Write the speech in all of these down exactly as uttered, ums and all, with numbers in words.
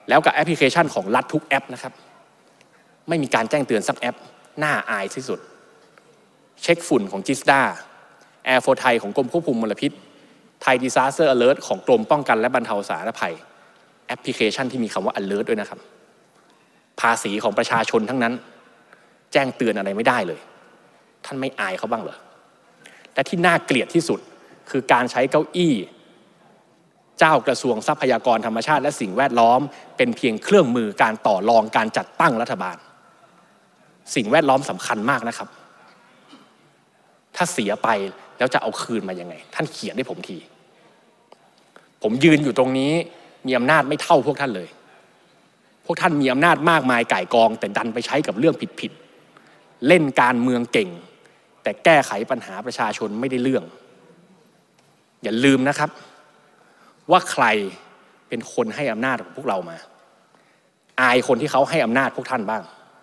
แล้วกับแอปพลิเคชันของรัฐทุกแอปนะครับไม่มีการแจ้งเตือนสักแอปน่าอายที่สุดเช็คฝุ่นของจิสดาแอร์โฟไทยของกรมควบคุมมลพิษไทยดิซาสเตอร์อเลิร์ตของกรมป้องกันและบรรเทาสาธารณภัยแอปพลิเคชันที่มีคำว่า alert ด้วยนะครับภาษีของประชาชนทั้งนั้นแจ้งเตือนอะไรไม่ได้เลยท่านไม่อายเขาบ้างเหรอและที่น่าเกลียดที่สุดคือการใช้เก้าอี้เจ้ากระทรวงทรัพยากรธรรมชาติและสิ่งแวดล้อมเป็นเพียงเครื่องมือการต่อรองการจัดตั้งรัฐบาลสิ่งแวดล้อมสำคัญมากนะครับถ้าเสียไปแล้วจะเอาคืนมายังไงท่านเขียนให้ผมทีผมยืนอยู่ตรงนี้มีอำนาจไม่เท่าพวกท่านเลยพวกท่านมีอำนาจมากมายก่ายกองแต่ดันไปใช้กับเรื่องผิดๆเล่นการเมืองเก่งแต่แก้ไขปัญหาประชาชนไม่ได้เรื่องอย่าลืมนะครับว่าใครเป็นคนให้อำนาจของพวกเรามาอายคนที่เขาให้อำนาจพวกท่านบ้าง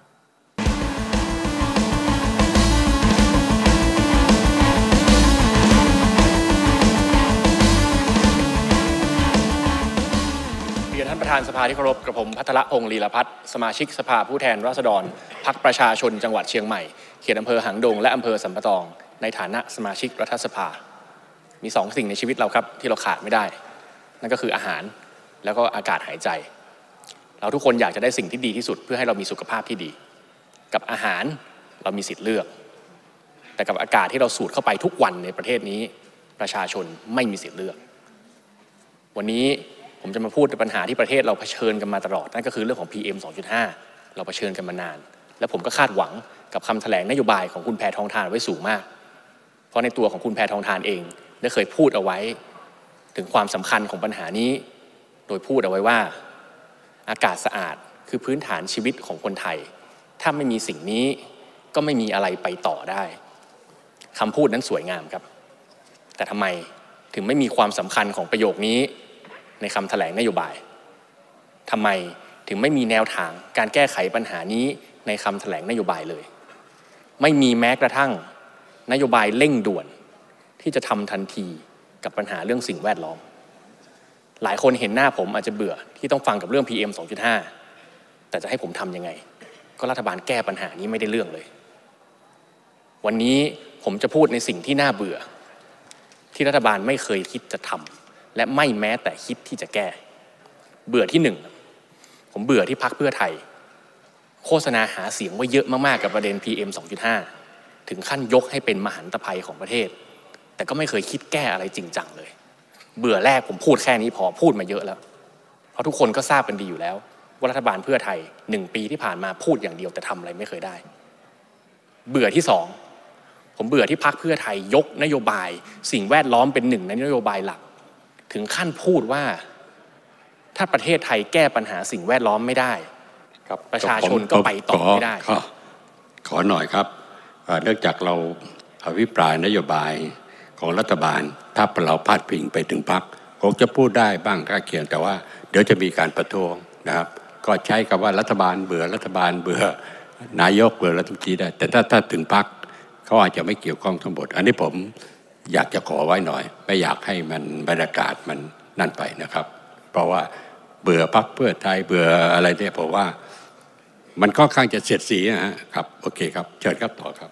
เรียนท่านประธานสภาที่เคารพกระผมภัทรพงษ์ลีลพัฒน์สมาชิกสภาผู้แทนราษฎรพรรคประชาชนจังหวัดเชียงใหม่เขตอำเภอหางดงและอำเภอสัมปะตองในฐานะสมาชิกรัฐสภามีสองสิ่งในชีวิตเราครับที่เราขาดไม่ได้นั่นก็คืออาหารแล้วก็อากาศหายใจเราทุกคนอยากจะได้สิ่งที่ดีที่สุดเพื่อให้เรามีสุขภาพที่ดีกับอาหารเรามีสิทธิ์เลือกแต่กับอากาศที่เราสูดเข้าไปทุกวันในประเทศนี้ประชาชนไม่มีสิทธิ์เลือกวันนี้ผมจะมาพูดถึงปัญหาที่ประเทศเราเผชิญกันมาตลอดนั่นก็คือเรื่องของ พี เอ็ม สองจุดห้า เราเผชิญกันมานานและผมก็คาดหวังกับคำแถลงนโยบายของคุณแพทองธารไว้สูงมากเพราะในตัวของคุณแพทองธารเองได้เคยพูดเอาไว้ถึงความสำคัญของปัญหานี้โดยพูดเอาไว้ว่าอากาศสะอาดคือพื้นฐานชีวิตของคนไทยถ้าไม่มีสิ่งนี้ก็ไม่มีอะไรไปต่อได้คำพูดนั้นสวยงามครับแต่ทำไมถึงไม่มีความสำคัญของประโยคนี้ในคำแถลงนโยบายทำไมถึงไม่มีแนวทางการแก้ไขปัญหานี้ในคำแถลงนโยบายเลยไม่มีแม้กระทั่งนโยบายเร่งด่วนที่จะทำทันทีกับปัญหาเรื่องสิ่งแวดล้อมหลายคนเห็นหน้าผมอาจจะเบื่อที่ต้องฟังกับเรื่อง พี เอ็ม สองจุดห้า แต่จะให้ผมทำยังไงก็รัฐบาลแก้ปัญหานี้ไม่ได้เรื่องเลยวันนี้ผมจะพูดในสิ่งที่น่าเบื่อที่รัฐบาลไม่เคยคิดจะทำและไม่แม้แต่คิดที่จะแก้เบื่อที่หนึ่งผมเบื่อที่พรรคเพื่อไทยโฆษณาหาเสียงไว้เยอะมากๆกับประเด็น พี เอ็ม สองจุดห้า ถึงขั้นยกให้เป็นมหันตภัยของประเทศแต่ก็ไม่เคยคิดแก้อะไรจริงจังเลยเบื่อแรกผมพูดแค่นี้พอพูดมาเยอะแล้วเพราะทุกคนก็ทราบกันดีอยู่แล้วว่ารัฐบาลเพื่อไทยหนึ่งปีที่ผ่านมาพูดอย่างเดียวแต่ทำอะไรไม่เคยได้เบื่อที่สองผมเบื่อที่พรรคเพื่อไทยยกนโยบายสิ่งแวดล้อมเป็นหนึ่งในนโยบายหลักถึงขั้นพูดว่าถ้าประเทศไทยแก้ปัญหาสิ่งแวดล้อมไม่ได้ประชาชนก็ไปต่อไม่ได้ขอขอหน่อยครับเนื่องจากเราอภิปรายนโยบายของรัฐบาลถ้าเราพาดพิงไปถึงพรรคคงจะพูดได้บ้างใกล้เคียงแต่ว่าเดี๋ยวจะมีการประท้วงนะครับก็ใช้คำว่ารัฐบาลเบื่อรัฐบาลเบื่อนายกเบื่อรัฐมนตรีได้แต่ถ้าถ้าถึงพรรคเขาอาจจะไม่เกี่ยวข้องทั้งหมดอันนี้ผมอยากจะขอไว้หน่อยไม่อยากให้มันบรรยากาศมันนั่นไปนะครับเพราะว่าเบื่อพรรคเพื่อไทยเบื่ออะไรเนี่ยผมว่ามันค่อนข้างจะเสียดสีนะครับโอเคครับเชิญครับต่อครับ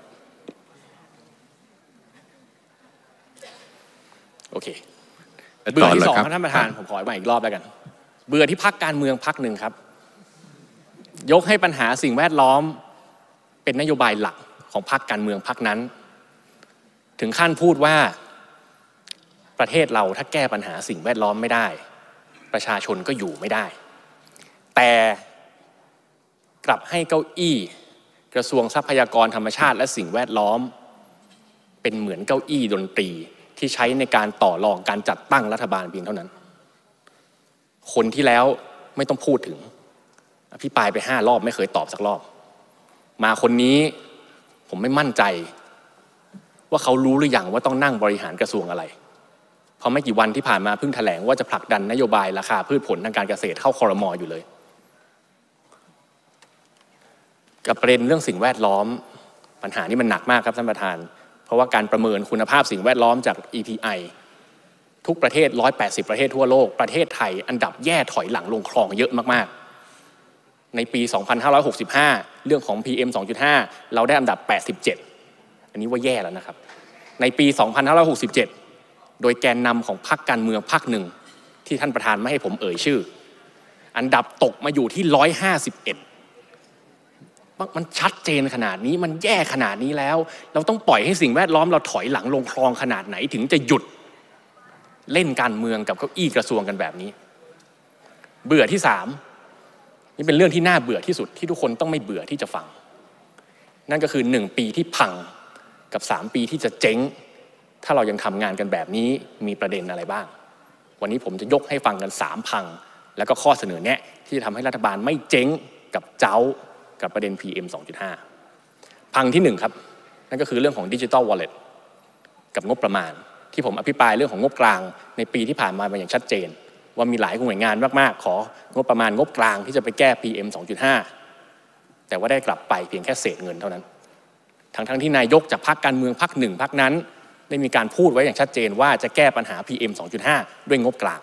โอเคเบื่อที่สองท่านประธานผมขออีกอีกรอบแล้วกันเบื่อที่พรรคการเมืองพรรคหนึ่งครับยกให้ปัญหาสิ่งแวดล้อมเป็นนโยบายหลักของพรรคการเมืองพรรคนั้นถึงขั้นพูดว่าประเทศเราถ้าแก้ปัญหาสิ่งแวดล้อมไม่ได้ประชาชนก็อยู่ไม่ได้แต่กลับให้เก้าอี้กระทรวงทรัพยากรธรรมชาติและสิ่งแวดล้อมเป็นเหมือนเก้าอี้ดนตรีที่ใช้ในการต่อรองการจัดตั้งรัฐบาลเพียงเท่านั้นคนที่แล้วไม่ต้องพูดถึงอภิปรายไปห้ารอบไม่เคยตอบสักรอบมาคนนี้ผมไม่มั่นใจว่าเขารู้หรือยังว่าต้องนั่งบริหารกระทรวงอะไรเพราะไม่กี่วันที่ผ่านมาเพิ่งแถลงว่าจะผลักดันนโยบายราคาพืชผลทางการเกษตรเข้าครม.อยู่เลยกับประเด็นเรื่องสิ่งแวดล้อมปัญหานี้มันหนักมากครับท่านประธานเพราะว่าการประเมินคุณภาพสิ่งแวดล้อมจาก อี พี ไอ ทุกประเทศหนึ่งร้อยแปดสิบประเทศทั่วโลกประเทศไทยอันดับแย่ถอยหลังลงคลองเยอะมากในปี สองพันห้าร้อยหกสิบห้า เรื่องของ พี เอ็ม สองจุดห้า เราได้อันดับ แปดสิบเจ็ด อันนี้ว่าแย่แล้วนะครับในปี สองพันห้าร้อยหกสิบเจ็ด โดยแกนนำของพรรคการเมืองพรรคหนึ่งที่ท่านประธานไม่ให้ผมเอ่ยชื่ออันดับตกมาอยู่ที่หนึ่งร้อยห้าสิบเอ็ดมันชัดเจนขนาดนี้มันแย่ขนาดนี้แล้วเราต้องปล่อยให้สิ่งแวดล้อมเราถอยหลังลงคลองขนาดไหนถึงจะหยุดเล่นการเมืองกับเก้าอี้กระทรวงกันแบบนี้เบื่อที่สามนี่เป็นเรื่องที่น่าเบื่อที่สุดที่ทุกคนต้องไม่เบื่อที่จะฟังนั่นก็คือหนึ่งปีที่พังกับสามปีที่จะเจ๊งถ้าเรายังทำงานกันแบบนี้มีประเด็นอะไรบ้างวันนี้ผมจะยกให้ฟังกันสามพังแล้วก็ข้อเสนอแนะที่จะทำให้รัฐบาลไม่เจ๊งกับเจ้ากับประเด็น พี เอ็ม สองจุดห้า พังที่หนึ่งครับนั่นก็คือเรื่องของ Digital Wallet กับงบประมาณที่ผมอภิปรายเรื่องของงบกลางในปีที่ผ่านมามาอย่างชัดเจนว่ามีหลายหน่วยงานมากๆของบประมาณงบกลางที่จะไปแก้ พี เอ็ม สองจุดห้า แต่ว่าได้กลับไปเพียงแค่เศษเงินเท่านั้นทั้งทั้งที่นายกจากพรรคการเมืองพรรคหนึ่งพรรคนั้นได้มีการพูดไว้อย่างชัดเจนว่าจะแก้ปัญหา พี เอ็ม สองจุดห้า ด้วยงบกลาง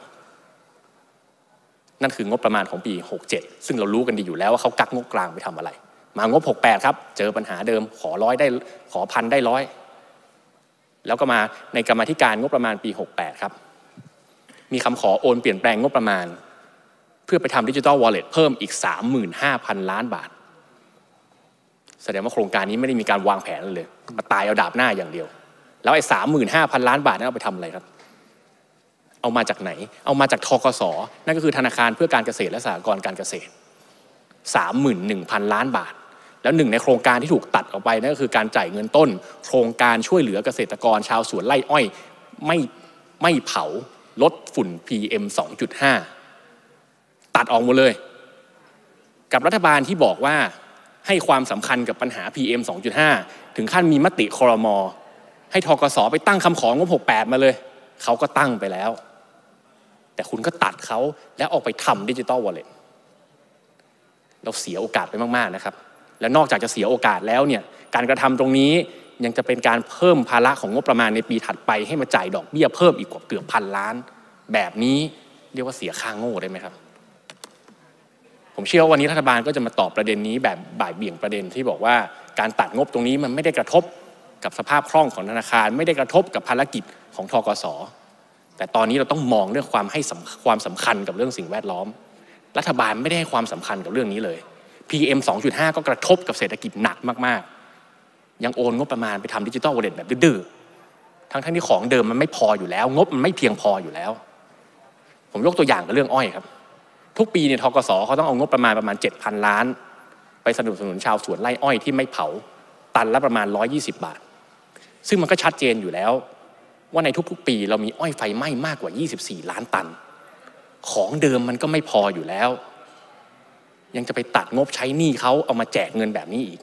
นั่นคืองบประมาณของปีหกเจ็ดซึ่งเรารู้กันดีอยู่แล้วว่าเขากักงบกลางไปทำอะไรมางบหกแปดครับเจอปัญหาเดิมขอร้อยได้ขอพันได้ร้อยแล้วก็มาในกรรมาธิการงบประมาณปีหกแปดครับมีคำขอโอนเปลี่ยนแปลงงบประมาณเพื่อไปทำ Digital Wallet เพิ่มอีก สามหมื่นห้าพัน ล้านบาทแสดงว่าโครงการนี้ไม่ได้มีการวางแผนเลยมาตายเอาดาบหน้าอย่างเดียวแล้วไอ้ สามหมื่นห้าพัน ล้านบาทนั้นเอาไปทำอะไรครับเอามาจากไหนเอามาจากธกส.นั่นก็คือธนาคารเพื่อการเกษตรและสหกรณ์การเกษตร สามหมื่นหนึ่งพัน ล้านบาทแล้วหนึ่งในโครงการที่ถูกตัดออกไปนั่นก็คือการจ่ายเงินต้นโครงการช่วยเหลือเกษตรกรชาวสวนไร่อ้อยไม่ไม่เผาลดฝุ่น พี เอ็ม สองจุดห้า ตัดออกหมดเลยกับรัฐบาลที่บอกว่าให้ความสำคัญกับปัญหา พี เอ็ม สองจุดห้า ถึงขั้นมีมติครม.ให้ธกส.ไปตั้งคำของงบหกแปดมาเลยเขาก็ตั้งไปแล้วแต่คุณก็ตัดเขาแล้วออกไปทำ Digital Wallet เราเสียโอกาสไปมากๆนะครับและนอกจากจะเสียโอกาสแล้วเนี่ยการกระทำตรงนี้ยังจะเป็นการเพิ่มภาระของงบประมาณในปีถัดไปให้มาจ่ายดอกเบี้ยเพิ่มอีกกว่าเกือบพันล้านแบบนี้เรียกว่าเสียค่าโง่ได้ไหมครับผมเชื่อว่าวันนี้รัฐบาลก็จะมาตอบประเด็นนี้แบบบ่ายเบี่ยงประเด็นที่บอกว่าการตัดงบตรงนี้มันไม่ได้กระทบกับสภาพคล่องของธนาคารไม่ได้กระทบกับภารกิจของธกส.แต่ตอนนี้เราต้องมองเรื่องความให้ความสำคัญกับเรื่องสิ่งแวดล้อมรัฐบาลไม่ได้ให้ความสำคัญกับเรื่องนี้เลย พี เอ็ม สองจุดห้า ก็กระทบกับเศรษฐกิจหนักมากๆยังโอนงบประมาณไปทำ Digital Wallet แบบดื้อๆทั้งๆที่ของเดิมมันไม่พออยู่แล้วงบมันไม่เพียงพออยู่แล้วผมยกตัวอย่างกับเรื่องอ้อยครับทุกปีเนี่ยธกส.เขาต้องเอางบประมาณประมาณ เจ็ดพัน ล้านไปสนับสนุนชาวสวนไร่อ้อยที่ไม่เผาตันละประมาณหนึ่งร้อยยี่สิบบาทซึ่งมันก็ชัดเจนอยู่แล้วว่าในทุกๆปีเรามีอ้อยไฟไหม้มากกว่ายี่สิบสี่ล้านตันของเดิมมันก็ไม่พออยู่แล้วยังจะไปตัดงบใช้หนี้เขาเอามาแจกเงินแบบนี้อีก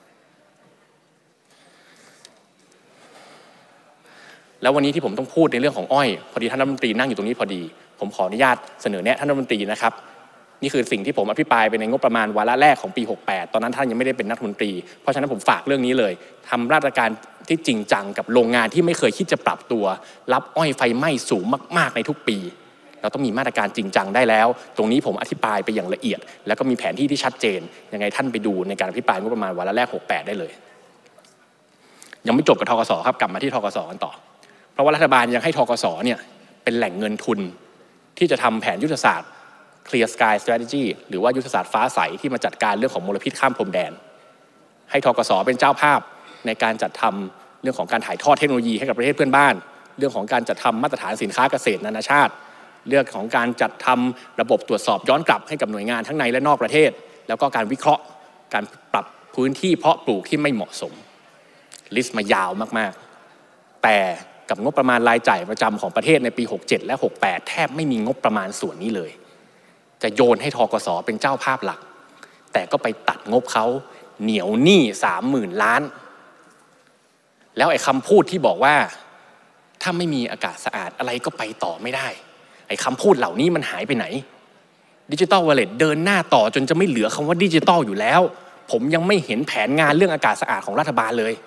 แล้ววันนี้ที่ผมต้องพูดในเรื่องของอ้อยพอดีท่านรัฐมนตรีนั่งอยู่ตรงนี้พอดีผมขออนุญาตเสนอแนะท่านรัฐมนตรีนะครับนี่คือสิ่งที่ผมอภิปรายไปในงบประมาณวาระแรกของปีหกแปดตอนนั้นท่านยังไม่ได้เป็นรัฐมนตรีเพราะฉะนั้นผมฝากเรื่องนี้เลยทำมาตรการที่จริงจังกับโรงงานที่ไม่เคยคิดจะปรับตัวรับอ้อยไฟไหม้สูงมากๆในทุกปีเราต้องมีมาตรการจริงจังได้แล้วตรงนี้ผมอธิบายไปอย่างละเอียดแล้วก็มีแผนที่ที่ชัดเจนยังไงท่านไปดูในการอภิปรายงบประมาณวาระแรกหกแปดได้เลยยังไม่จบกับธกส.ครับกลับมาที่ธกส.กันต่อเพราะว่ารัฐบาลยังให้ธกส.เนี่ยเป็นแหล่งเงินทุนที่จะทำแผนยุทธศาสตร์ Clear Sky Strategy หรือว่ายุทธศาสตร์ฟ้าใสที่มาจัดการเรื่องของมลพิษข้ามพรมแดนให้ธกส.เป็นเจ้าภาพในการจัดทำเรื่องของการถ่ายทอดเทคโนโลยีให้กับประเทศเพื่อนบ้านเรื่องของการจัดทำมาตรฐานสินค้าเกษตรนานาชาติเรื่องของการจัดทำระบบตรวจสอบย้อนกลับให้กับหน่วยงานทั้งในและนอกประเทศแล้วก็การวิเคราะห์การปรับพื้นที่เพาะปลูกที่ไม่เหมาะสมลิสต์มายาวมากๆแต่กับงบประมาณรายจ่ายประจำของประเทศในปีหกเจ็ดและหกแปดแทบไม่มีงบประมาณส่วนนี้เลยจะโยนให้ธกส.เป็นเจ้าภาพหลักแต่ก็ไปตัดงบเขาเหนียวหนี้ สามหมื่น ล้านแล้วไอ้คำพูดที่บอกว่าถ้าไม่มีอากาศสะอาดอะไรก็ไปต่อไม่ได้ไอ้คำพูดเหล่านี้มันหายไปไหน Digital Wallet เดินหน้าต่อจนจะไม่เหลือคำว่าดิจิตอลอยู่แล้วผมยังไม่เห็นแผนงานเรื่องอากาศสะอาดของรัฐบาลเลย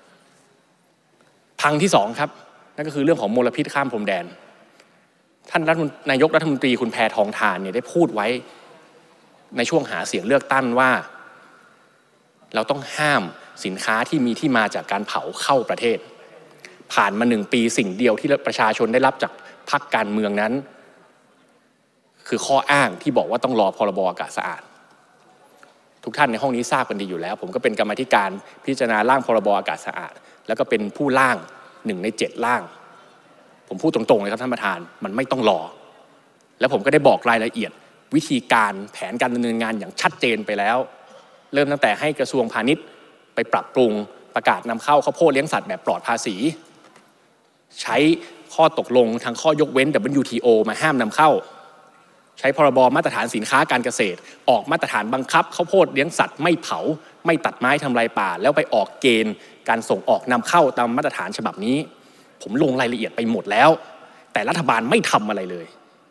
พังที่สองครับนั่นก็คือเรื่องของมลพิษข้ามพรมแดนท่านนายกรัฐมนตรีคุณแพทองธารเนี่ยได้พูดไว้ในช่วงหาเสียงเลือกตั้งว่าเราต้องห้ามสินค้าที่มีที่มาจากการเผาเข้าประเทศผ่านมาหนึ่งปีสิ่งเดียวที่ประชาชนได้รับจากพรรคการเมืองนั้นคือข้ออ้างที่บอกว่าต้องรอพรบอากาศสะอาดทุกท่านในห้องนี้ทราบกันดีอยู่แล้วผมก็เป็นกรรมาธิการพิจารณาร่างพรบอากาศสะอาดแล้วก็เป็นผู้ร่างหนึ่งในเจ็ดร่างผมพูดตรงๆเลยครับท่านประธานมันไม่ต้องรอแล้วผมก็ได้บอกรายละเอียดวิธีการแผนการดำเนินงานอย่างชัดเจนไปแล้วเริ่มตั้งแต่ให้กระทรวงพาณิชย์ไปปรับปรุงประกาศนำเข้าข้าวโพดเลี้ยงสัตว์แบบปลอดภาษีใช้ข้อตกลงทางข้อยกเว้น ดับเบิลยู ที โอ มาห้ามนำเข้าใช้พรบมาตรฐานสินค้าการเกษตรออกมาตรฐานบังคับข้าวโพดเลี้ยงสัตว์ไม่เผาไม่ตัดไม้ทำลายป่าแล้วไปออกเกณฑ์การส่งออกนำเข้าตามมาตรฐานฉบับนี้ผมลงรายละเอียดไปหมดแล้วแต่รัฐบาลไม่ทำอะไรเลย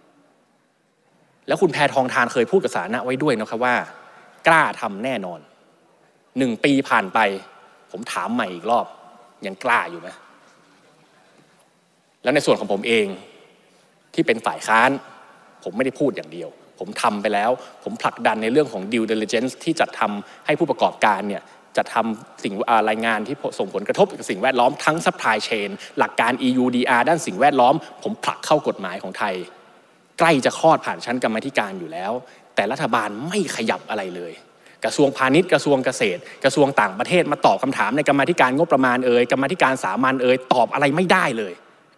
แล้วคุณแพทองธารเคยพูดกับสาธารณะไว้ด้วยนะครับว่ากล้าทำแน่นอนหนึ่งปีผ่านไปผมถามใหม่อีกรอบยังกล้าอยู่ไหมแล้วในส่วนของผมเองที่เป็นฝ่ายค้านผมไม่ได้พูดอย่างเดียวผมทำไปแล้วผมผลักดันในเรื่องของ due diligence ที่จัดทำให้ผู้ประกอบการเนี่ยจะทำสิ่งรายงานที่ส่งผลกระทบกับสิ่งแวดล้อมทั้ง supply chain หลักการ อี ยู ดี อาร์ ด้านสิ่งแวดล้อมผมผลักเข้ากฎหมายของไทยใกล้จะคลอดผ่านชั้นกรรมาธิการอยู่แล้วแต่รัฐบาลไม่ขยับอะไรเลยกระทรวงพาณิชย์กระทรวงเกษตรกระทรวงต่างประเทศมาตอบคำถามในกรรมาธิการงบประมาณเอ่ยกรรมาธิการสามัญเอ่ยตอบอะไรไม่ได้เลย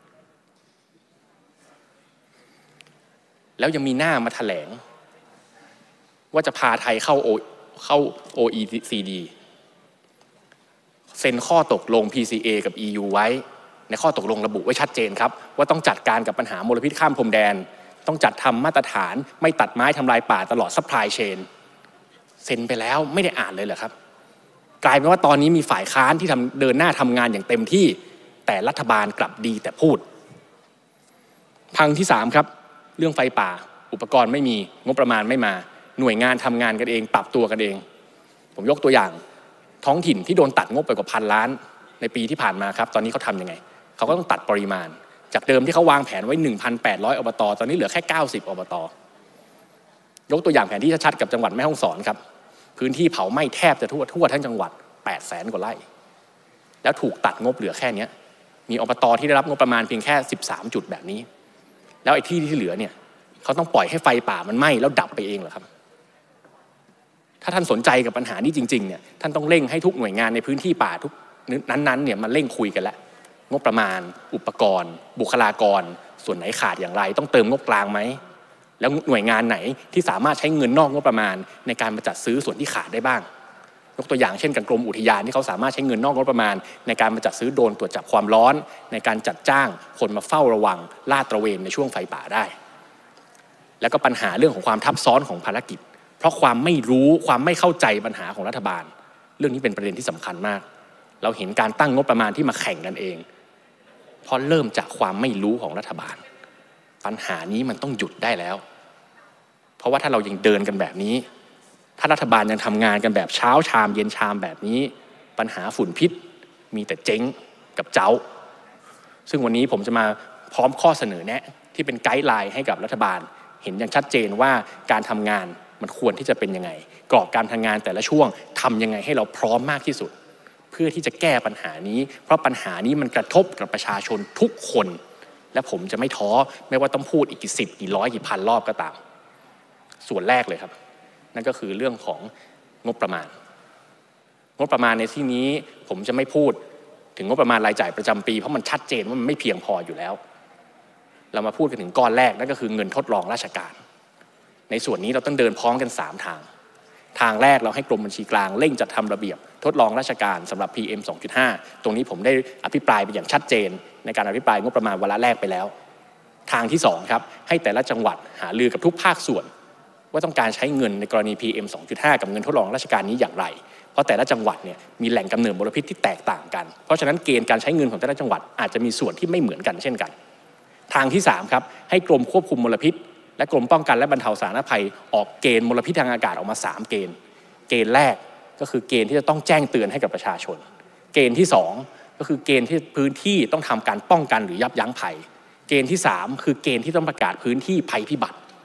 แล้วยังมีหน้ามาแถลงว่าจะพาไทยเข้าเข้า โอ อี ซี ดี เซ็นข้อตกลง พี ซี เอ กับ อี ยู ไว้ในข้อตกลงระบุไว้ชัดเจนครับว่าต้องจัดการกับปัญหามลพิษข้ามพรมแดนต้องจัดทำมาตรฐานไม่ตัดไม้ทำลายป่าตลอด supply chain เซ็นไปแล้วไม่ได้อ่านเลยเหรอครับกลายเป็นว่าตอนนี้มีฝ่ายค้านที่ทำเดินหน้าทำงานอย่างเต็มที่แต่รัฐบาลกลับดีแต่พูดพังที่สามครับเรื่องไฟป่าอุปกรณ์ไม่มีงบประมาณไม่มาหน่วยงานทำงานกันเองปรับตัวกันเองผมยกตัวอย่างท้องถิ่นที่โดนตัดงบไปกว่าพันล้านในปีที่ผ่านมาครับตอนนี้เขาทำยังไงเขาก็ต้องตัดปริมาณจากเดิมที่เขาวางแผนไว้ หนึ่งพันแปดร้อย อบต.ตอนนี้เหลือแค่เก้าสิบอบต.ยกตัวอย่างแผนที่ชัดๆกับจังหวัดแม่ฮ่องสอนครับพื้นที่เผาไหม้แทบจะทั่วทั่วทั้งจังหวัดแปดแสนกว่าไร่แล้วถูกตัดงบเหลือแค่นี้มีอบต.ที่ได้รับงบประมาณเพียงแค่สิบสามจุดแบบนี้แล้วไอ้ที่ที่เหลือเนี่ยเขาต้องปล่อยให้ไฟป่ามันไหม้แล้วดับไปเองเหรอครับถ้าท่านสนใจกับปัญหานี้จริงๆเนี่ยท่านต้องเร่งให้ทุกหน่วยงานในพื้นที่ป่าทุกนั้นๆเนี่ยมันเร่งคุยกันแล้วงบประมาณอุปกรณ์บุคลากรส่วนไหนขาดอย่างไรต้องเติมงบกลางไหมแล้วหน่วยงานไหนที่สามารถใช้เงินนอกงบประมาณในการมาจัดซื้อส่วนที่ขาดได้บ้างยกตัวอย่างเช่นกับกรมอุทยานที่เขาสามารถใช้เงินนอกงบประมาณในการมาจัดซื้อโดรนตรวจจับความร้อนในการจัดจ้างคนมาเฝ้าระวังลาดตระเวนในช่วงไฟป่าได้แล้วก็ปัญหาเรื่องของความทับซ้อนของภารกิจเพราะความไม่รู้ความไม่เข้าใจปัญหาของรัฐบาลเรื่องนี้เป็นประเด็นที่สำคัญมากเราเห็นการตั้งงบประมาณที่มาแข่งกันเองเพราะเริ่มจากความไม่รู้ของรัฐบาลปัญหานี้มันต้องหยุดได้แล้วเพราะว่าถ้าเรายังเดินกันแบบนี้ถ้ารัฐบาลยังทำงานกันแบบเช้าชามเย็นชามแบบนี้ปัญหาฝุ่นพิษมีแต่เจ๊งกับเจ้าซึ่งวันนี้ผมจะมาพร้อมข้อเสนอแนะที่เป็นไกด์ไลน์ให้กับรัฐบาลเห็นอย่างชัดเจนว่าการทำงานมันควรที่จะเป็นยังไงกรอบการทำงานแต่ละช่วงทำยังไงให้เราพร้อมมากที่สุดเพื่อที่จะแก้ปัญหานี้เพราะปัญหานี้มันกระทบกับประชาชนทุกคนและผมจะไม่ท้อไม่ว่าต้องพูดอีกกี่สิบกี่ร้อยกี่พันรอบก็ตามส่วนแรกเลยครับนั่นก็คือเรื่องของงบประมาณงบประมาณในที่นี้ผมจะไม่พูดถึงงบประมาณรายจ่ายประจำปีเพราะมันชัดเจนว่ามันไม่เพียงพออยู่แล้วเรามาพูดกันถึงก้อนแรกนั่นก็คือเงินทดลองราชการในส่วนนี้เราต้องเดินพร้อมกันสามทางทางแรกเราให้กรมบัญชีกลางเร่งจัดทำระเบียบทดลองราชการสำหรับ พี เอ็ม สองจุดห้า ตรงนี้ผมได้อภิปรายไปอย่างชัดเจนในการอภิปรายงบประมาณวาระแรกไปแล้วทางที่สองครับให้แต่ละจังหวัดหารือกับทุกภาคส่วนว่าต้องการใช้เงินในกรณี พี เอ็ม สองจุดห้า กับเงินทดลองราชการนี้อย่างไรเพราะแต่ละจังหวัดเนี่ยมีแหล่งกำเนิดมลพิษที่แตกต่างกันเพราะฉะนั้นเกณฑ์การใช้เงินของแต่ละจังหวัดอาจจะมีส่วนที่ไม่เหมือนกันเช่นกันทางที่สามครับให้กรมควบคุมมลพิษและกรมป้องกันและบรรเทาสาธารณภัยออกเกณฑ์มลพิษทางอากาศออกมาสามเกณฑ์เกณฑ์แรกก็คือเกณฑ์ที่จะต้องแจ้งเตือนให้กับประชาชนเกณฑ์ที่สองก็คือเกณฑ์ที่พื้นที่ต้องทำการป้องกันหรือยับยั้งภัยเกณฑ์ที่สามคือเกณฑ์ที่ต้องประกาศพื้นที่ภัยพิบัติ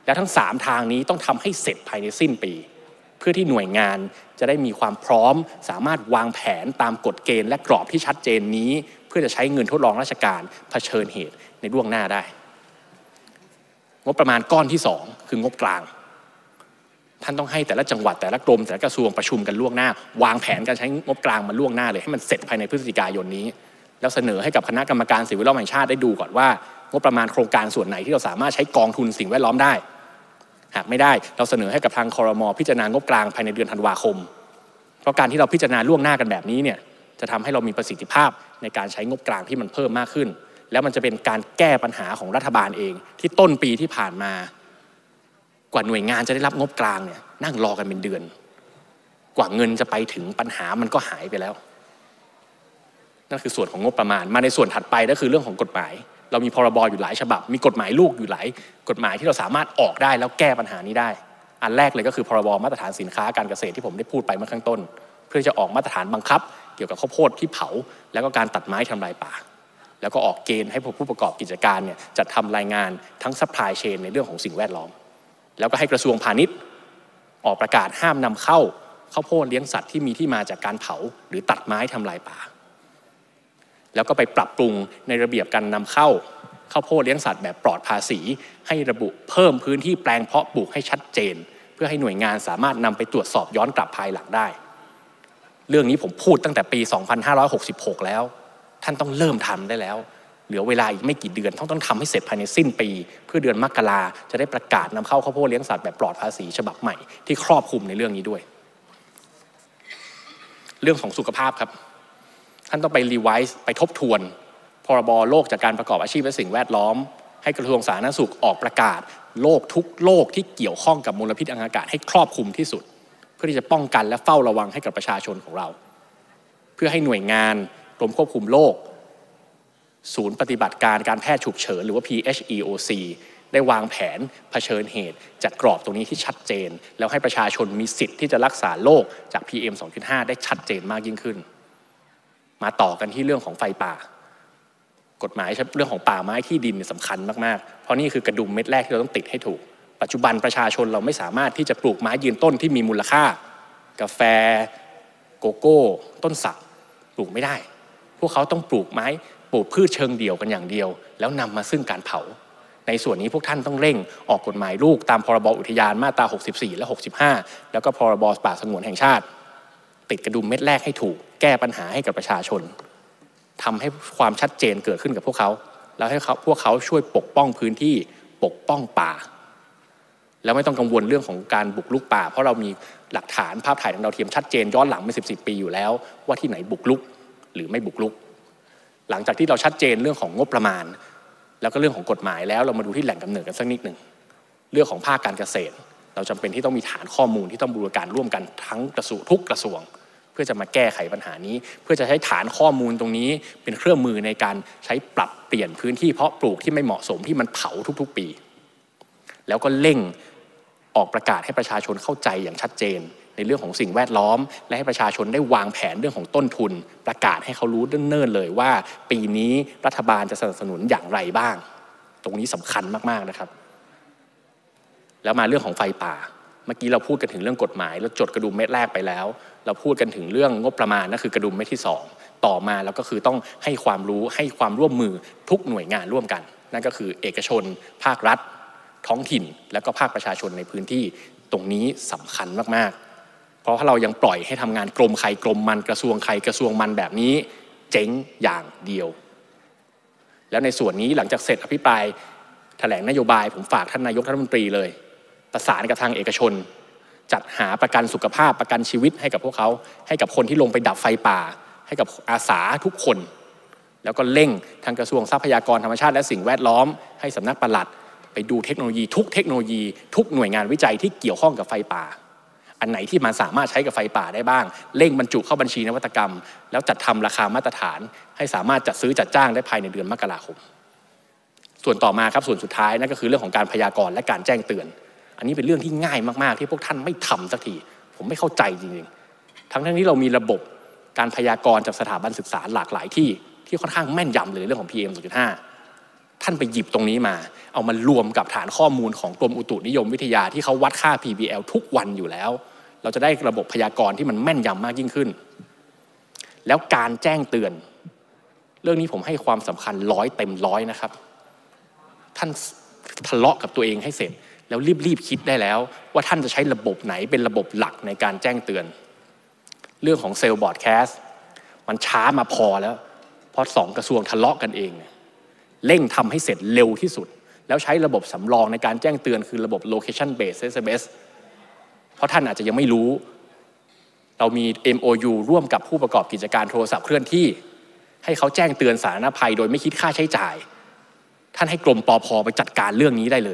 แล้วทั้งสามทางนี้ต้องทำให้เสร็จภายในสิ้นปีเพื่อที่หน่วยงานจะได้มีความพร้อมสามารถวางแผนตามกฎเกณฑ์และกรอบที่ชัดเจนนี้เพื่อจะใช้เงินทดลองราชการเผชิญเหตุในล่วงหน้าได้งบประมาณก้อนที่สองคืองบกลางท่านต้องให้แต่ละจังหวัดแต่ละกรมแต่ละกระทรวงประชุมกันล่วงหน้าวางแผนการใช้งบกลางมาล่วงหน้าเลยให้มันเสร็จภายในพฤศจิกายนนี้แล้วเสนอให้กับคณะกรรมการสิ่งแวดล้อมแห่งชาติได้ดูก่อนว่างบประมาณโครงการส่วนไหนที่เราสามารถใช้กองทุนสิ่งแวดล้อมได้หากไม่ได้เราเสนอให้กับทางครม.พิจารณางบกลางภายในเดือนธันวาคมเพราะการที่เราพิจารณาล่วงหน้ากันแบบนี้เนี่ยจะทำให้เรามีประสิทธิภาพในการใช้งบกลางที่มันเพิ่มมากขึ้นแล้วมันจะเป็นการแก้ปัญหาของรัฐบาลเองที่ต้นปีที่ผ่านมากว่าหน่วยงานจะได้รับงบกลางเนี่ยนั่งรอกันเป็นเดือนกว่าเงินจะไปถึงปัญหามันก็หายไปแล้วนั่นคือส่วนของงบประมาณมาในส่วนถัดไปก็คือเรื่องของกฎหมายเรามีพรบอยู่หลายฉบับมีกฎหมายลูกอยู่หลายกฎหมายที่เราสามารถออกได้แล้วแก้ปัญหานี้ได้อันแรกเลยก็คือพรบมาตรฐานสินค้าการเกษตรที่ผมได้พูดไปเมื่อข้างต้นเพื่อจะออกมาตรฐานบังคับเกี่ยวกับข้าวโพดที่เผาแล้วก็การตัดไม้ทำลายป่าแล้วก็ออกเกณฑ์ให้ผู้ประกอบกิจการเนี่ยจัดทำรายงานทั้งซัพพลายเชนในเรื่องของสิ่งแวดล้อมแล้วก็ให้กระทรวงพาณิชย์ออกประกาศห้ามนำเข้าข้าวโพดเลี้ยงสัตว์ที่มีที่มาจากการเผาหรือตัดไม้ทำลายป่าแล้วก็ไปปรับปรุงในระเบียบการนำเข้าข้าวโพดเลี้ยงสัตว์แบบปลอดภาษีให้ระบุเพิ่มพื้นที่แปลงเพาะปลูกให้ชัดเจนเพื่อให้หน่วยงานสามารถนำไปตรวจสอบย้อนกลับภายหลังได้เรื่องนี้ผมพูดตั้งแต่ปีสองพันห้าร้อยหกสิบหกแล้วท่านต้องเริ่มทำได้แล้วเหลือเวลาอีกไม่กี่เดือนต้องต้องทำให้เสร็จภายในสิ้นปีเพื่อเดือนมกราจะได้ประกาศนำเข้าข้าวโพดเลี้ยงสัตว์แบบปลอดภาษีฉบับใหม่ที่ครอบคลุมในเรื่องนี้ด้วยเรื่องของสุขภาพครับท่านต้องไปรีไวซ์ไปทบทวนพรบโรคจากการประกอบอาชีพและสิ่งแวดล้อมให้กระทรวงสาธารณสุขออกประกาศโรคทุกโรคที่เกี่ยวข้องกับมลพิษทางอากาศให้ครอบคลุมที่สุดเพื่อที่จะป้องกันและเฝ้าระวังให้กับประชาชนของเราเพื่อให้หน่วยงานกรมควบคุมโรคศูนย์ปฏิบัติการการแพทย์ฉุกเฉินหรือว่า พี เอช อี โอ ซี ได้วางแผนเผชิญเหตุจากกรอบตรงนี้ที่ชัดเจนแล้วให้ประชาชนมีสิทธิ์ที่จะรักษาโรคจาก พี เอ็ม สองจุดห้า ได้ชัดเจนมากยิ่งขึ้นมาต่อกันที่เรื่องของไฟป่ากฎหมายเรื่องของป่าไม้ที่ดินสำคัญมากๆเพราะนี่คือกระดุมเม็ดแรกที่เราต้องติดให้ถูกปัจจุบันประชาชนเราไม่สามารถที่จะปลูกไม้ยืนต้นที่มีมูลค่ากาแฟโกโก้ต้นสักปลูกไม่ได้พวกเขาต้องปลูกไม้ปลูกพืชเชิงเดี่ยวกันอย่างเดียวแล้วนำมาซึ่งการเผาในส่วนนี้พวกท่านต้องเร่งออกกฎหมายลูกตามพรบอุทยานมาตราหกสิบสี่และหกสิบห้าแล้วก็พรบป่าสงวนแห่งชาติติดกระดุมเม็ดแรกให้ถูกแก้ปัญหาให้กับประชาชนทำให้ความชัดเจนเกิดขึ้นกับพวกเขาแล้วให้เขาพวกเขาช่วยปกป้องพื้นที่ปกป้องป่าแล้วไม่ต้องกังวลเรื่องของการบุกรุกป่าเพราะเรามีหลักฐานภาพถ่ายทางดาวเทียมชัดเจนย้อนหลังมาสิบสิบปีอยู่แล้วว่าที่ไหนบุกรุกหรือไม่บุกรุกหลังจากที่เราชัดเจนเรื่องของงบประมาณแล้วก็เรื่องของกฎหมายแล้วเรามาดูที่แหล่งกำเนิดกันสักนิดหนึ่งเรื่องของภาคการเกษตรเราจำเป็นที่ต้องมีฐานข้อมูลที่ต้องบูรณาการร่วมกันทั้งกระทรวงทุกกระทรวงเพื่อจะมาแก้ไขปัญหานี้เพื่อจะใช้ฐานข้อมูลตรงนี้เป็นเครื่องมือในการใช้ปรับเปลี่ยนพื้นที่เพาะปลูกที่ไม่เหมาะสมที่มันเผาทุกๆปีแล้วก็เร่งออกประกาศให้ประชาชนเข้าใจอย่างชัดเจนในเรื่องของสิ่งแวดล้อมและให้ประชาชนได้วางแผนเรื่องของต้นทุนประกาศให้เขารู้เนิ่นๆเลยว่าปีนี้รัฐบาลจะสนับสนุนอย่างไรบ้างตรงนี้สำคัญมากๆนะครับแล้วมาเรื่องของไฟป่าเมื่อกี้เราพูดกันถึงเรื่องกฎหมายแล้วจดกระดุมเม็ดแรกไปแล้วเราพูดกันถึงเรื่องงบประมาณนั่นคือกระดุมเม็ดที่สองต่อมาแล้วก็คือต้องให้ความรู้ให้ความร่วมมือทุกหน่วยงานร่วมกันนั่นก็คือเอกชนภาครัฐท้องถิ่นและก็ภาคประชาชนในพื้นที่ตรงนี้สำคัญมากๆเพราะถ้าเรายังปล่อยให้ทำงานกรมใครกรมมันกระทรวงใครกระทรวงมันแบบนี้เจ๊งอย่างเดียวแล้วในส่วนนี้หลังจากเสร็จอภิปรายแถลงนโยบายผมฝากท่านนายกรัฐมนตรีเลยประสานกับทางเอกชนจัดหาประกันสุขภาพประกันชีวิตให้กับพวกเขาให้กับคนที่ลงไปดับไฟป่าให้กับอาสาทุกคนแล้วก็เร่งทางกระทรวงทรัพยากรธรรมชาติและสิ่งแวดล้อมให้สำนักปลัดไปดูเทคโนโลยีทุกเทคโนโลยีทุกหน่วยงานวิจัยที่เกี่ยวข้องกับไฟป่าอันไหนที่มันสามารถใช้กับไฟป่าได้บ้างเร่งบรรจุเข้าบัญชีนวัตกรรมแล้วจัดทำราคามาตรฐานให้สามารถจัดซื้อจัดจ้างได้ภายในเดือนมกราคมส่วนต่อมาครับส่วนสุดท้ายนั่นก็คือเรื่องของการพยากรณ์และการแจ้งเตือนอันนี้เป็นเรื่องที่ง่ายมากๆที่พวกท่านไม่ทำสักทีผมไม่เข้าใจจริงๆทั้งทั้งนี้เรามีระบบการพยากรณ์จากสถาบันศึกษาหลากหลายที่ที่ค่อนข้างแม่นยำเลยเรื่องของ พี เอ็ม สองจุดห้าท่านไปหยิบตรงนี้มาเอามารวมกับฐานข้อมูลของกรมอุตุนิยมวิทยาที่เขาวัดค่า พี บี แอล ทุกวันอยู่แล้วเราจะได้ระบบพยากรณ์ที่มันแม่นยำมากยิ่งขึ้นแล้วการแจ้งเตือนเรื่องนี้ผมให้ความสำคัญร้อยเต็มร้อยนะครับท่านทะเลาะกับตัวเองให้เสร็จแล้วรีบๆคิดได้แล้วว่าท่านจะใช้ระบบไหนเป็นระบบหลักในการแจ้งเตือนเรื่องของเซลล์บอร์ดแคสต์มันช้ามาพอแล้วเพราะสองกระทรวงทะเลาะกันเองเร่งทำให้เสร็จเร็วที่สุดแล้วใช้ระบบสำรองในการแจ้งเตือนคือระบบ location based เอส เอ็ม เอส เพราะท่านอาจจะยังไม่รู้เรามี เอ็ม โอ ยู ร่วมกับผู้ประกอบกิจการโทรศัพท์เคลื่อนที่ให้เขาแจ้งเตือนสาธารณภัยโดยไม่คิดค่าใช้จ่ายท่านให้กรมปภ.ไปจัดการเรื่องนี้ได้เลย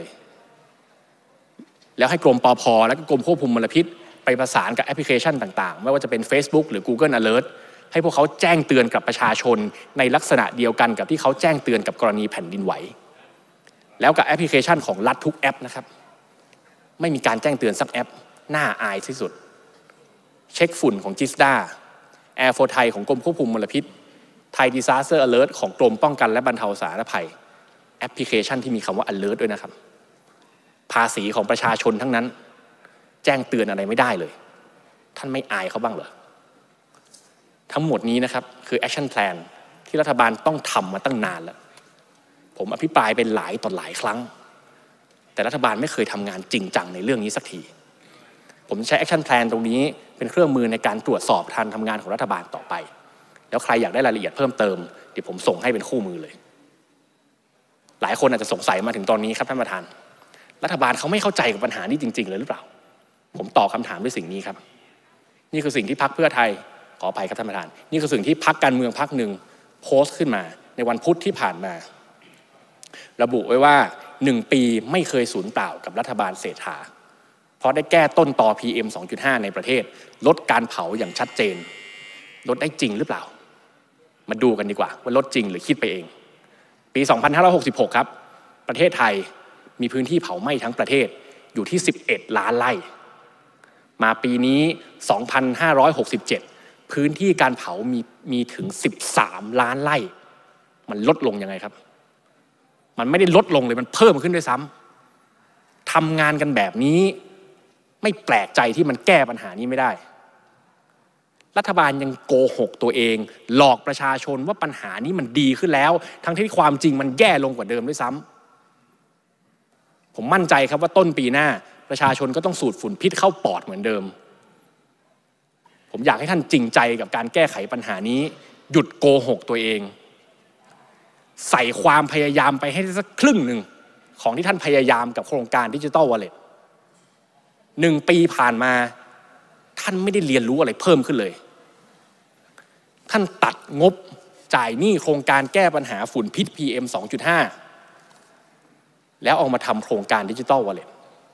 แล้วให้กรมปภ.และกรมควบคุมมลพิษไปประสานกับแอปพลิเคชันต่างๆไม่ว่าจะเป็น Facebook หรือ Google Alert ให้พวกเขาแจ้งเตือนกับประชาชนในลักษณะเดียวกันกับที่เขาแจ้งเตือนกับกรณีแผ่นดินไหวแล้วกับแอปพลิเคชันของรัฐทุกแอปนะครับไม่มีการแจ้งเตือนสักแอปน่าอายที่สุดเช็คฝุ่นของจิสดาแอร์โฟไทยของกรมควบคุมมลพิษไทยดิซาสเตอร์อเลิร์ตของกรมป้องกันและบรรเทาสาธารณภัยแอปพลิเคชันที่มีคำว่า alert ด้วยนะครับภาษีของประชาชนทั้งนั้นแจ้งเตือนอะไรไม่ได้เลยท่านไม่อายเขาบ้างเหรอทั้งหมดนี้นะครับคือ action plan ที่รัฐบาลต้องทำมาตั้งนานแล้วผมอภิปรายเป็นหลายต่อหลายครั้งแต่รัฐบาลไม่เคยทำงานจริงจังในเรื่องนี้สักทีผมใช้ action plan ตรงนี้เป็นเครื่องมือในการตรวจสอบการทำงานของรัฐบาลต่อไปแล้วใครอยากได้รายละเอียดเพิ่มเติมเดี๋ยวผมส่งให้เป็นคู่มือเลยหลายคนอาจจะสงสัยมาถึงตอนนี้ครับท่านประธานรัฐบาลเขาไม่เข้าใจกับปัญหานี้จริงๆเลยหรือเปล่าผมตอบคำถามด้วยสิ่งนี้ครับนี่คือสิ่งที่พรรคเพื่อไทยขออภัยครับท่านประธานนี่คือสิ่งที่พรรคการเมืองพรรคหนึ่งโพสต์ขึ้นมาในวันพุธที่ผ่านมาระบุไว้ว่าหนึ่งปีไม่เคยสูญเปล่ากับรัฐบาลเศรษฐาเพราะได้แก้ต้นตอ พี เอ็ม สองจุดห้า ในประเทศลดการเผาอย่างชัดเจนลดได้จริงหรือเปล่ามาดูกันดีกว่าว่าลดจริงหรือคิดไปเองปีสองพันห้าร้อยหกสิบหกครับประเทศไทยมีพื้นที่เผาไหม้ทั้งประเทศอยู่ที่สิบเอ็ดล้านไร่มาปีนี้สองพันห้าร้อยหกสิบเจ็ดพื้นที่การเผามีมีถึงสิบสามล้านไร่มันลดลงยังไงครับมันไม่ได้ลดลงเลยมันเพิ่มขึ้นด้วยซ้ำทำงานกันแบบนี้ไม่แปลกใจที่มันแก้ปัญหานี้ไม่ได้รัฐบาลยังโกหกตัวเองหลอกประชาชนว่าปัญหานี้มันดีขึ้นแล้วทั้งที่ความจริงมันแย่ลงกว่าเดิมด้วยซ้ำผมมั่นใจครับว่าต้นปีหน้าประชาชนก็ต้องสูดฝุ่นพิษเข้าปอดเหมือนเดิมผมอยากให้ท่านจริงใจกับการแก้ไขปัญหานี้หยุดโกหกตัวเองใส่ความพยายามไปให้สักครึ่งหนึ่งของที่ท่านพยายามกับโครงการดิจิทัลวอลเล็ตหนึ่งปีผ่านมาท่านไม่ได้เรียนรู้อะไรเพิ่มขึ้นเลยท่านตัดงบจ่ายหนี้โครงการแก้ปัญหาฝุ่นพิษ พี เอ็ม สองจุดห้า แล้วเอามาทำโครงการดิจิทัลวอลเล็ต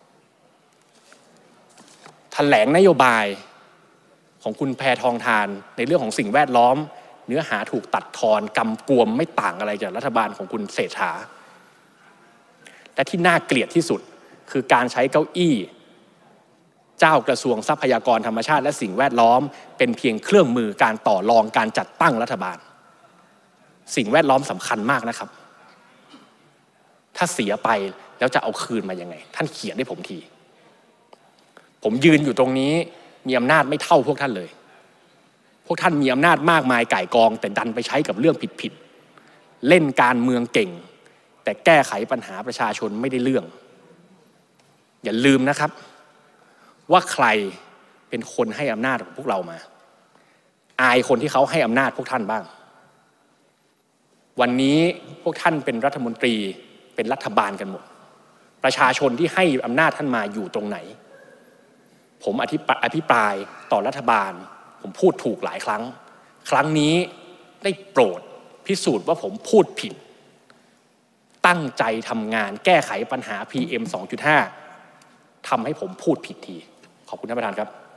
แถลงนโยบายของคุณแพทองธารในเรื่องของสิ่งแวดล้อมเนื้อหาถูกตัดทอนกำกวมไม่ต่างอะไรจากรัฐบาลของคุณเศรษฐาและที่น่าเกลียดที่สุดคือการใช้เก้าอี้เจ้ากระทรวงทรัพยากรธรรมชาติและสิ่งแวดล้อมเป็นเพียงเครื่องมือการต่อรองการจัดตั้งรัฐบาลสิ่งแวดล้อมสำคัญมากนะครับถ้าเสียไปแล้วจะเอาคืนมายังไงท่านเขียนให้ผมทีผมยืนอยู่ตรงนี้มีอำนาจไม่เท่าพวกท่านเลยพวกท่านมีอำนาจมากมายก่ายกองแต่ดันไปใช้กับเรื่องผิดๆเล่นการเมืองเก่งแต่แก้ไขปัญหาประชาชนไม่ได้เรื่องอย่าลืมนะครับว่าใครเป็นคนให้อำนาจของพวกเรามาอายคนที่เขาให้อำนาจพวกท่านบ้างวันนี้พวกท่านเป็นรัฐมนตรีเป็นรัฐบาลกันหมดประชาชนที่ให้อำนาจท่านมาอยู่ตรงไหนผมอภิปรายต่อรัฐบาลผมพูดถูกหลายครั้งครั้งนี้ได้โปรดพิสูจน์ว่าผมพูดผิดตั้งใจทำงานแก้ไขปัญหา พี เอ็ม สองจุดห้า ทำให้ผมพูดผิดทีขอบคุณท่านประธานครับ